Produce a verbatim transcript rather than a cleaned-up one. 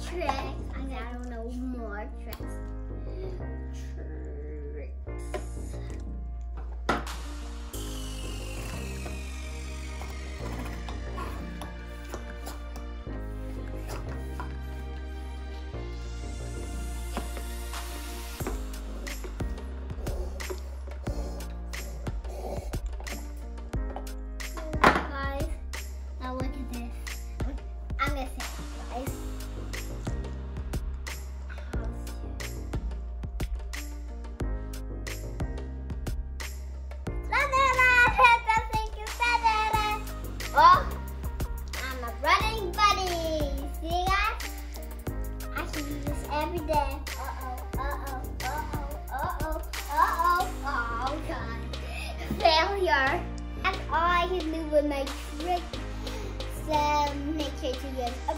tricks. I don't know more tricks. Tricks. Guys, now look at this. I'm gonna say it, guys. Oh, I'm a running buddy. See guys? I can use this every day. Uh-oh, uh-oh, uh-oh, uh-oh, uh-oh. Oh, God. Failure. That's all I can do with my trick. So make sure to use